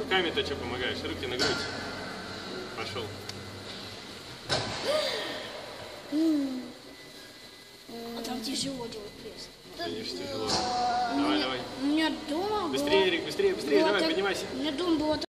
Руками-то что помогаешь? Руки на грудь. Пошел. А там тяжело делать пресс. Конечно, тяжело. Давай, давай. У меня дома Быстрее, Эрик, быстрее, быстрее. Давай, поднимайся. У меня дома было